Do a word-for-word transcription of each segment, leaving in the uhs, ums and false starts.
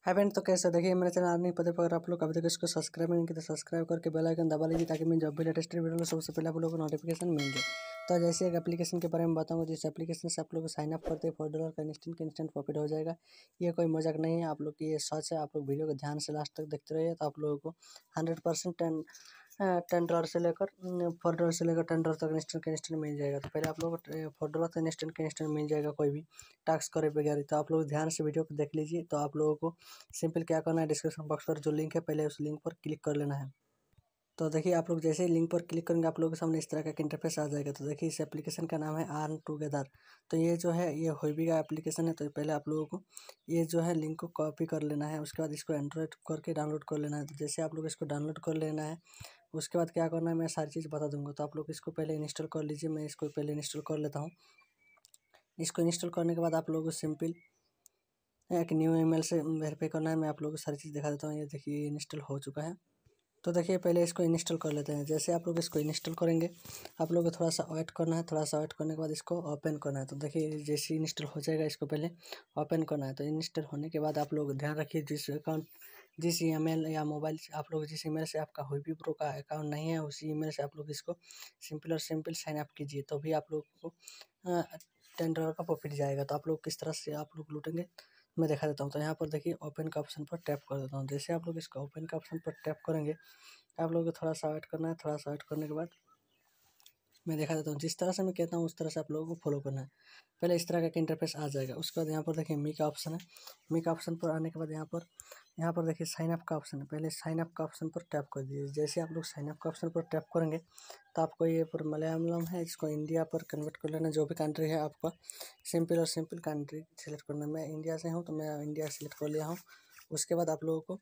Hi friend, तो कैसे देखिए मेरे चैनल अर्निंग पते पर अगर आप लोग अभी तक इसको सब्सक्राइब नहीं किया तो सब्सक्राइब करके बेल आइकन दबा लीजिए ताकि मैं जब भी लेटेस्ट वीडियो में सबसे पहले आप लोगों को नोटिफिकेशन मिल जाए। तो जैसे एक एप्लीकेशन के बारे में बताऊंगा, जिस एप्लीकेशन से आप लोग साइन अप करते हैं फोर डॉलर का इंस्टेंट का इंस्टेंट प्रॉफिट हो जाएगा। ये कोई मजाक नहीं है, आप लोग की ये सच है। आप लोग वीडियो को ध्यान से लास्ट तक देखते रहिए तो आप लोगों को hundred percent ten ten dollar से लेकर फोर डॉलर से लेकर टेन डॉलर तक इंस्टेंट का इंस्टेंट मिल जाएगा। तो पहले आप लोग को फोर डॉलर तक इंस्टेंट का इंस्टेंट मिल जाएगा कोई भी टास्क करे बगैर। तो आप लोग ध्यान से वीडियो को देख लीजिए। तो आप लोगों को सिंपल क्या करना है, डिस्क्रिप्शन बॉक्स पर जो लिंक है पहले उस लिंक पर क्लिक कर लेना है। तो देखिए आप लोग जैसे ही लिंक पर क्लिक करेंगे आप लोगों के सामने इस तरह का इंटरफेस आ जाएगा। तो देखिए इस एप्लीकेशन का नाम है अर्न टुगेदर। तो ये जो है ये होइबी का एप्लीकेशन है। तो पहले आप लोगों को ये जो है लिंक को कॉपी कर लेना है, उसके बाद इसको एंड्रॉइड करके डाउनलोड कर लेना है। तो जैसे आप लोग इसको डाउनलोड कर लेना है, उसके बाद क्या करना है मैं सारी चीज़ बता दूंगा। तो आप लोग इसको पहले इंस्टॉल कर लीजिए। मैं इसको पहले इंस्टॉल कर लेता हूँ। इसको इंस्टॉल करने के बाद आप लोगों को सिंपल एक न्यू ईमेल से वेरीफाई करना है। मैं आप लोगों को सारी चीज़ दिखा देता हूँ। ये देखिए इंस्टॉल हो चुका है। तो देखिए पहले इसको इंस्टॉल कर लेते हैं। जैसे आप लोग इसको इंस्टॉल करेंगे आप लोग को थोड़ा सा वेट करना है। थोड़ा सा वेट करने के बाद इसको ओपन करना है। तो देखिए जैसे इंस्टॉल हो जाएगा इसको पहले ओपन करना है। तो इंस्टॉल होने के बाद आप लोग ध्यान रखिए, जिस अकाउंट जिस ईमेल या मोबाइल से आप लोग जिस ईमेल से आपका होइबी प्रो का अकाउंट नहीं है उसी ईमेल से आप लोग इसको सिंपल और सिंपल साइन अप कीजिए। तो भी आप लोग को टेन डॉलर का प्रॉफिट जाएगा। तो आप लोग किस तरह से आप लोग लूटेंगे मैं दिखा देता हूँ। तो यहाँ पर देखिए ओपन का ऑप्शन पर टैप कर देता हूँ। जैसे आप लोग इसको ओपन का ऑप्शन पर टैप करेंगे आप लोगों को थोड़ा सा वेट करना है। थोड़ा सा वेट करने के बाद मैं दिखा देता हूँ। जिस तरह से मैं कहता हूँ उस तरह से आप लोगों को फॉलो करना है। पहले इस तरह का इंटरफेस आ जाएगा। उसके बाद यहाँ पर देखिए मी का ऑप्शन है। मी का ऑप्शन पर आने के बाद यहाँ पर यहाँ पर देखिए साइन अप का ऑप्शन है। पहले साइन अप का ऑप्शन पर टैप कर दीजिए। जैसे आप लोग साइन अप का ऑप्शन पर टैप करेंगे तो आपको ये पर मलयालम है, इसको इंडिया पर कन्वर्ट कर लेना। जो भी कंट्री है आपका सिंपल और सिंपल कंट्री सेलेक्ट करना है। मैं इंडिया से हूँ तो मैं इंडिया सेलेक्ट कर लिया हूँ। उसके बाद आप लोगों को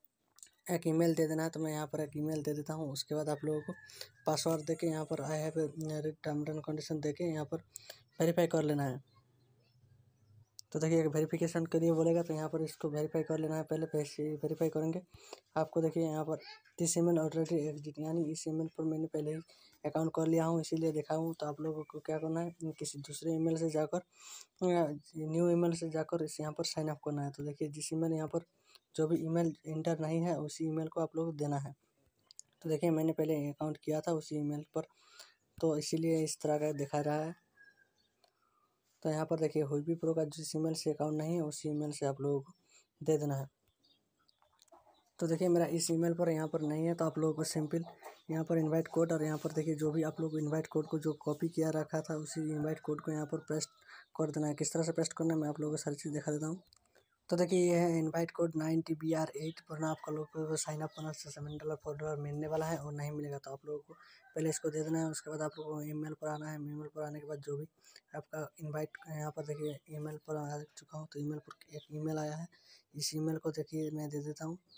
एक ईमेल दे देना है। तो मैं यहाँ पर एक ईमेल दे देता हूँ। उसके बाद आप लोगों को पासवर्ड देके यहाँ पर I have term and condition देके यहाँ पर वेरीफाई कर लेना है। तो देखिए एक वेरिफिकेशन के लिए बोलेगा तो यहाँ पर इसको वेरीफाई कर लेना है। पहले पैसे वेरीफाई करेंगे आपको देखिए यहाँ पर दिस ईमेल ऑलरेडी एग्जिट, यानी इस ईमेल पर मैंने पहले ही अकाउंट कर लिया हूँ इसीलिए दिखा हूँ। तो आप लोगों को क्या करना है, किसी दूसरे ईमेल से जाकर न्यू ईमेल से जाकर इस यहाँ पर साइन अप करना है। तो देखिए जिस ईमेल यहाँ पर जो भी ईमेल इंटर नहीं है उसी ईमेल को आप लोग देना है। तो देखिए मैंने पहले अकाउंट किया था उसी ईमेल पर, तो इसीलिए इस तरह का दिखा रहा है। तो यहाँ पर देखिए होइबी प्रो का जिस ईमेल से अकाउंट नहीं है उसी ईमेल से आप लोगों को दे देना है। तो देखिए मेरा इस ईमेल पर यहाँ पर नहीं है। तो आप लोगों को सिंपल यहाँ पर इनवाइट कोड और यहाँ पर देखिए जो भी आप लोग इनवाइट कोड को जो कॉपी किया रखा था उसी इनवाइट कोड को यहाँ पर पेस्ट कर देना है। किस तरह से पेस्ट करना है मैं आप लोगों को सारी चीज़ दिखा देता हूँ। तो देखिए ये है invite code nine T B R eight, वरना आपका लोगों को साइन अप करना सेवन डॉलर फोर डॉलर मिलने वाला है और नहीं मिलेगा। तो आप लोगों को पहले इसको दे देना है। उसके बाद आप लोगों को ईमेल पर आना है। ईमेल पर आने के बाद जो भी आपका इनवाइट यहाँ पर देखिए ईमेल पर आ चुका हूँ। तो ईमेल पर एक ईमेल आया है, इस ईमेल को देखिए मैं दे देता हूँ।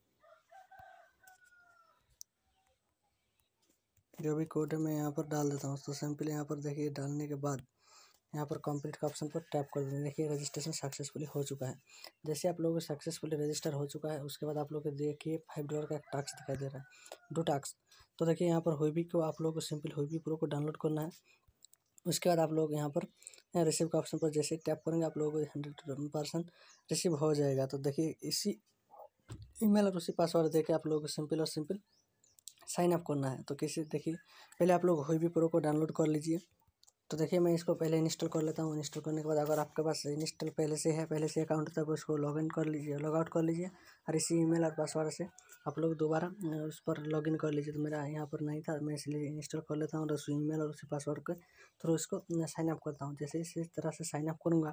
जो भी कोड है मैं यहाँ पर डाल देता हूँ। तो सिंपल यहाँ पर देखिए डालने के बाद यहाँ पर कंप्लीट का ऑप्शन पर टैप कर देंगे। देखिए रजिस्ट्रेशन सक्सेसफुली हो चुका है। जैसे आप लोगों को सक्सेसफुली रजिस्टर हो चुका है उसके बाद आप लोग को देखिए फाइव डॉलर का एक टास्क दिखाई दे रहा है, दो टास्क। तो देखिए यहाँ पर होइबी को आप लोगों को सिंपल होइबी प्रो को डाउनलोड करना है। उसके बाद आप लोग यहाँ पर रिसीव का ऑप्शन पर जैसे टैप करेंगे आप लोगों को हंड्रेड परसेंट रिसीव हो जाएगा। तो देखिए इसी ईमेल और उसी पासवर्ड देके आप लोगों को सिंपल और सिंपल साइन अप करना है। तो किसी देखिए पहले आप लोग होइबी प्रो को डाउनलोड कर लीजिए। तो देखिए मैं इसको पहले इंस्टॉल कर लेता हूँ। इंस्टॉल करने के बाद अगर आपके पास इंस्टॉल पहले से है पहले से अकाउंट तब उसको लॉगिन कर लीजिए, लॉग आउट कर लीजिए और इसी ईमेल और पासवर्ड से आप लोग दोबारा उस पर लॉगिन कर लीजिए। तो मेरा यहाँ पर नहीं था, मैं इसलिए इंस्टॉल कर लेता हूँ और उस ईमेल और उसी पासवर्ड के थ्रू इसको साइन अप करता हूँ। जैसे इसी तरह से साइन अप करूँगा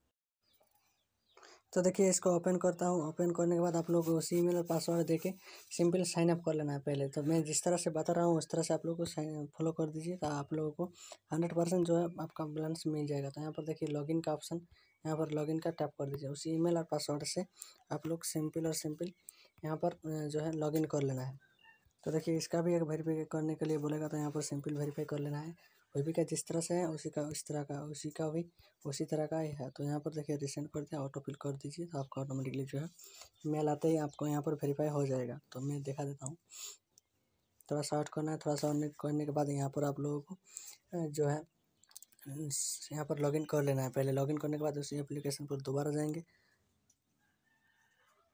तो देखिए इसको ओपन करता हूँ। ओपन करने के बाद आप लोग उसी ईमेल और पासवर्ड देके सिंपल साइन अप कर लेना है पहले। तो मैं जिस तरह से बता रहा हूँ उस तरह से आप लोग को साइन फॉलो कर दीजिए। तो आप लोगों को हंड्रेड परसेंट जो है आपका बैलेंस मिल जाएगा। तो यहाँ पर देखिए लॉगिन का ऑप्शन, यहाँ पर लॉगिन का टैप कर दीजिए। उसी ईमेल और पासवर्ड से आप लोग सिंपल और सिंपल यहाँ पर जो है लॉगिन कर लेना है। तो देखिए इसका भी एक वेरीफाई करने के लिए बोलेगा तो यहाँ पर सिंपल वेरीफाई कर लेना है। कोई भी का जिस तरह से है उसी का उस तरह का उसी का भी उसी तरह का ही है। तो यहाँ पर देखिए रिसेंड कर दिया, ऑटो फिल कर दीजिए। तो आपका ऑटोमेटिकली जो है मेल आते ही आपको यहाँ पर वेरीफाई हो जाएगा। तो मैं दिखा देता हूँ। थोड़ा सा करना है, थोड़ा सा करने के बाद यहाँ पर आप लोगों को जो है यहाँ पर लॉगिन कर लेना है। पहले लॉगिन करने के बाद उसी एप्लीकेशन पर दोबारा जाएंगे।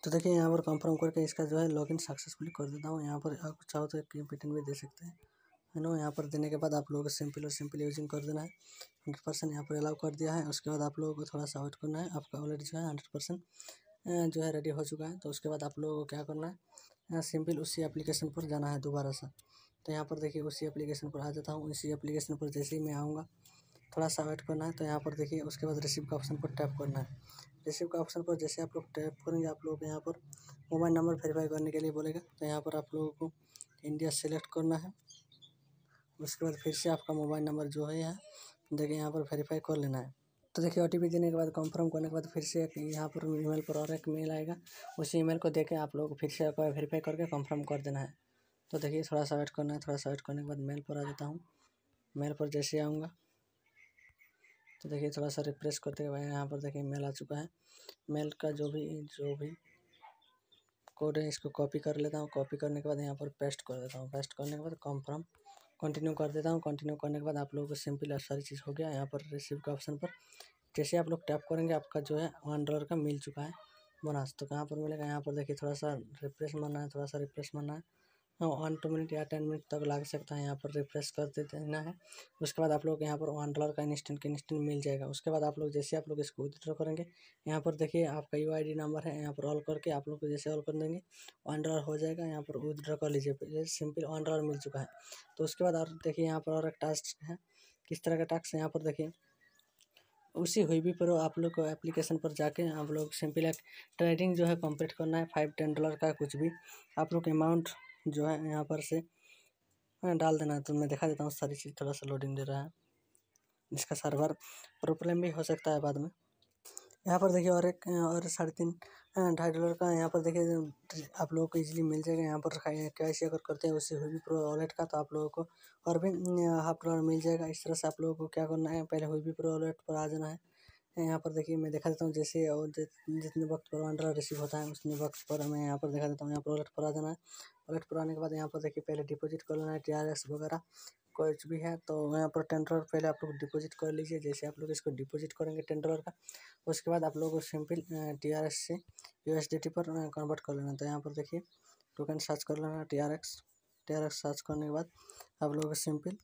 तो देखिए यहाँ पर कंफर्म करके इसका जो है लॉगिन सक्सेसफुली कर देता हूँ। यहाँ पर आप चाहो तो एक पिन भी दे सकते हैं, है ना। यहाँ पर देने के बाद आप लोगों को सिंपल और सिंपल यूजिंग कर देना है। हंड्रेड परसेंट यहाँ पर अलाउ कर दिया है। उसके बाद आप लोगों को थोड़ा सा वेट करना है। आपका ऑलरेडी जो है हंड्रेड परसेंट जो है रेडी हो चुका है। तो उसके बाद आप लोगों को क्या करना है, सिंपल उसी एप्लीकेशन पर जाना है दोबारा से। तो यहाँ पर देखिए उसी एप्लीकेशन पर आ जाता हूँ। उसी एप्लीकेशन पर जैसे ही मैं आऊँगा थोड़ा सा वेट करना है। तो यहाँ पर देखिए उसके बाद रिसीव का ऑप्शन पर टैप करना है। रिसीव का ऑप्शन पर जैसे आप लोग टैप करेंगे आप लोग यहाँ पर मोबाइल नंबर वेरीफाई करने के लिए बोलेगा। तो यहाँ पर आप लोगों को इंडिया सेलेक्ट करना है। उसके बाद फिर से आपका मोबाइल नंबर जो है यहाँ देखिए यहाँ पर वेरीफाई कर लेना है। तो देखिए ओ टी पी देने के बाद कंफर्म करने के बाद फिर से एक यहाँ पर ईमेल पर और एक मेल आएगा। उसी ईमेल को देके आप लोगों को फिर से वेरीफाई करके कंफर्म कर देना है। तो देखिए थोड़ा सा वेट करना है। थोड़ा सा वेट करने के बाद मेल पर आ जाता हूँ। मेल पर जैसे आऊँगा तो देखिए थोड़ा सा रिफ्रेश करते हुए यहाँ पर देखिए मेल आ चुका है। मेल का जो भी जो भी कोड है इसको कॉपी कर लेता हूँ। कॉपी करने के बाद यहाँ पर पेस्ट कर देता हूँ। पेस्ट करने के बाद कंफर्म कंटिन्यू कर देता हूँ। कंटिन्यू करने के बाद आप लोगों को सिंपल सारी चीज़ हो गया। यहाँ पर रिसीव का ऑप्शन पर जैसे आप लोग टैप करेंगे आपका जो है वन डॉलर का मिल चुका है बोनस। तो कहाँ पर मिलेगा, यहाँ पर देखिए थोड़ा सा रिफ्रेश मारना है। थोड़ा सा रिफ्रेश मारना है। हाँ वन टू मिनट या टेन मिनट तक लग सकता है। यहाँ पर रिफ्रेश कर देना है। उसके बाद आप लोग यहाँ पर वन डॉलर का इंस्टेंट के इंस्टेंट मिल जाएगा। उसके बाद आप लोग जैसे आप लोग इसको विथड्रॉ करेंगे यहाँ पर देखिए आपका यू आई डी नंबर है। यहाँ पर ऑल करके आप लोग को जैसे ऑल कर देंगे वन डॉलर हो जाएगा। यहाँ पर विथड्रॉ कर लीजिए। सिंपल वन डॉलर मिल चुका है। तो उसके बाद और देखिए यहाँ पर और एक टास्क है। किस तरह का टास्क है यहाँ पर देखिए उसी हुई भी पर आप लोग को एप्लीकेशन पर जाके आप लोग सिंपल एक ट्रेडिंग जो है कंप्लीट करना है। फाइव टेन डॉलर का कुछ भी आप लोग अमाउंट जो है यहाँ पर से डाल देना है। तो मैं दिखा देता हूँ सारी चीज़। थोड़ा सा लोडिंग दे रहा है। इसका सर्वर प्रॉब्लम भी हो सकता है बाद में। यहाँ पर देखिए और एक और साढ़े तीन ढाई डॉलर का यहाँ पर देखिए आप लोगों को इजीली मिल जाएगा। यहाँ पर कैसे अगर करते हैं उससे हुई प्रो वॉलेट का तो आप लोगों को और भी हाफ डॉलर मिल जाएगा। इस तरह से आप लोगों को क्या करना है, पहले हुई भी प्रो वॉलेट पर आ जाना है। यहाँ पर देखिए मैं दिखा देता हूँ जैसे और जितने वक्त पर वन डॉलर रिसीव होता है उतने वक्त पर मैं यहाँ पर दिखा देता हूँ। यहाँ पर वॉलेट पर आ जाना है। वॉलेट पर आने के बाद यहाँ पर देखिए पहले डिपॉजिट कर लेना है टी आर एक्स वगैरह कुछ भी है। तो यहाँ पर टेन डॉलर पहले आप लोग डिपॉजिट कर लीजिए। जैसे आप लोग इसको डिपॉजिट करेंगे टेन डॉलर का उसके बाद आप लोग सिंपल टी आर एक्स से यू एस डी टी पर कन्वर्ट कर लेना। तो यहाँ पर देखिए टोकन सर्च कर लेना T R X. T R X search करने के बाद आप लोग सिंपल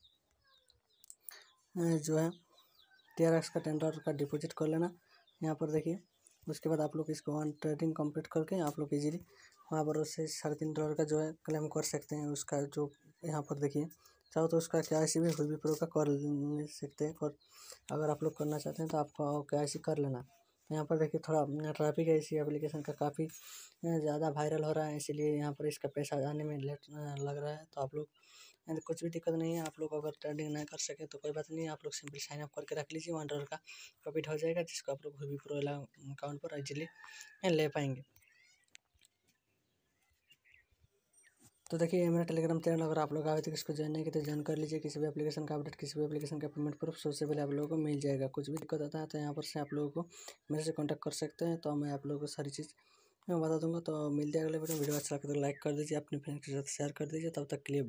जो है टी आर एक्स का टेन डॉलर का डिपॉजिट कर लेना। यहाँ पर देखिए उसके बाद आप लोग इसको वन ट्रेडिंग कंप्लीट करके आप लोग इजीली वहाँ पर उससे साढ़े तीन डॉलर का जो है क्लेम कर सकते हैं। उसका जो यहाँ पर देखिए चाहो तो उसका क्या सी भी हुई भी प्रो का कर सकते हैं। और अगर आप लोग करना चाहते हैं तो आपको क्या सी कर लेना। यहाँ पर देखिए थोड़ा ट्रैफिक है इसी एप्लीकेशन का काफ़ी ज़्यादा वायरल हो रहा है, इसीलिए यहाँ पर इसका पैसा आने में लेट लग रहा है। तो आप लोग कुछ भी दिक्कत नहीं है। आप लोग अगर ट्रेडिंग नहीं कर सके तो कोई बात नहीं है। आप लोग सिंपल साइन अप करके रख लीजिए। वन डॉलर का प्रॉफिट हो जाएगा जिसको आप लोग हुई भी प्रो अकाउंट पर इजीली ले पाएंगे। तो देखिए ये मेरा टेलीग्राम चैनल, अगर आप लोग आए तक इसको ज्वाइन नहीं किए तो ज्वाइन कर लीजिए। किसी भी एप्लीकेशन का अपडेट, किसी भी एप्लीकेशन का पेमेंट प्रूफ सबसे पहले आप लोगों को मिल जाएगा। कुछ भी दिक्कत आता है तो यहाँ पर से आप लोगों को मेरे से कॉन्टैक्ट कर सकते हैं। तो मैं आप लोगों को सारी चीज़ मैं बता दूंगा। तो मिलते हैं अगले वीडियो। वीडियो अच्छा लगे तो लाइक कर दीजिए, अपने फ्रेंड्स के साथ शेयर कर दीजिए। तब तक के लिए